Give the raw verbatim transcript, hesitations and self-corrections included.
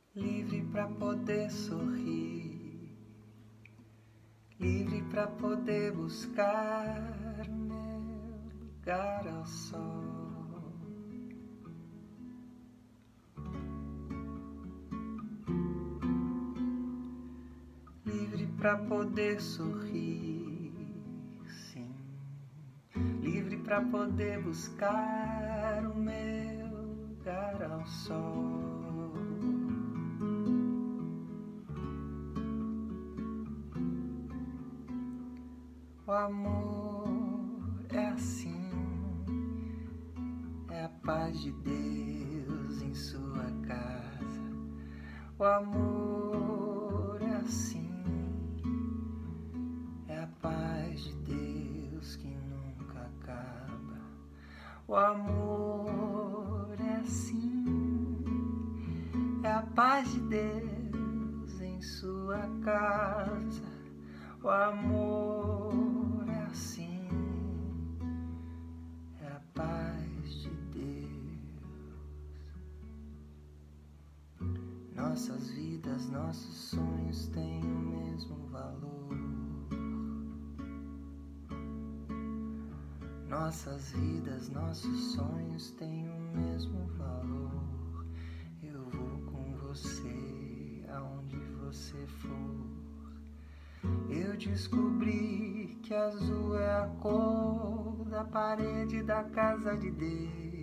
livre pra poder sorrir, livre pra poder buscar o meu lugar ao sol. Livre pra poder sorrir, sim, livre pra poder buscar o meu lugar ao sol. O amor é assim, é a paz de Deus em sua casa. O amor é assim, é a paz de Deus que nunca acaba. O amor é assim, é a paz de Deus em sua casa. O amor é assim, é a paz de Deus. Nossas vidas, nossos sonhos têm o mesmo valor. Nossas vidas, nossos sonhos têm o mesmo valor. Eu vou com você aonde você for. Eu descobri que azul é a cor da parede da casa de Deus.